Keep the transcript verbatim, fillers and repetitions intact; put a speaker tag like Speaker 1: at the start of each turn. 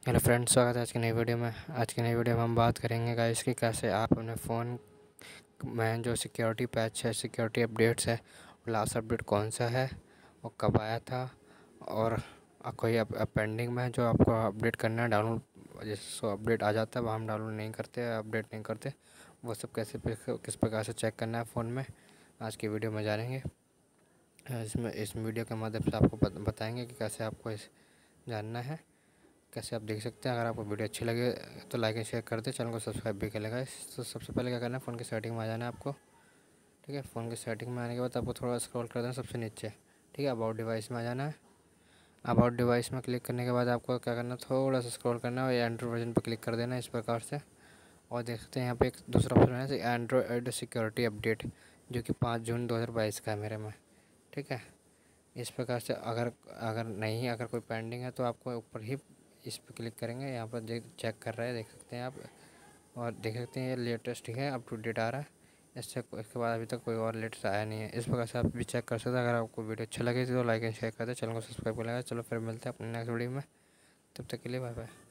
Speaker 1: Hello friends, स्वागत है आज की नई वीडियो में। आज की नई वीडियो में हम बात करेंगे गाइस कि कैसे आप अपने फ़ोन में जो सिक्योरिटी पैच है, सिक्योरिटी अपडेट्स है, लास्ट अपडेट कौन सा है और कब आया था, और कोई अब पेंडिंग में है जो आपको अपडेट करना है, डाउनलोड जिसको अपडेट आ जाता है वह हम डाउनलोड नहीं करते, अपडेट नहीं करते, वो सब कैसे किस प्रकार से चेक करना है फ़ोन में, आज की वीडियो में जानेंगे। इसमें इस वीडियो के माध्यम से आपको बताएँगे कि कैसे आपको इस जानना है, कैसे आप देख सकते हैं। अगर आपको वीडियो अच्छी लगे तो लाइक एंड शेयर कर दें, चैनल को सब्सक्राइब भी कर लेगा। तो सबसे पहले क्या करना है, फ़ोन की सेटिंग में आ जाना है आपको। ठीक है, फ़ोन की सेटिंग में आने के बाद आपको थोड़ा स्क्रॉल कर देना सबसे नीचे। ठीक है, अबाउट डिवाइस में आ जाना है। अबाउट डिवाइस में क्लिक करने के बाद आपको क्या करना है, थोड़ा सा स्क्रॉल करना है और एंड्रॉइड वर्जन पर क्लिक कर देना है इस प्रकार से। और देख सकते हैं यहाँ पे एक दूसरा ऑप्शन है एंड्रॉइड सिक्योरिटी अपडेट, जो कि पाँच जून दो हज़ार बाईस का है मेरे में। ठीक है, इस प्रकार से अगर अगर नहीं अगर कोई पेंडिंग है तो आपको ऊपर ही इस पर क्लिक करेंगे, यहाँ पर देख चेक कर रहा है, देख सकते हैं आप। और देख सकते हैं ये लेटेस्ट है, अप टू डेट आ रहा है। इससे इसके बाद अभी तक कोई और लेटेस्ट आया नहीं है। इस प्रकार से आप भी चेक कर सकते हैं। अगर आपको वीडियो अच्छा लगे तो लाइक एंड शेयर कर दें, चैनल को सब्सक्राइब कर लेगा। चलो फिर मिलते हैं अपने नेक्स्ट वीडियो में, तब तक के लिए बाय बाय।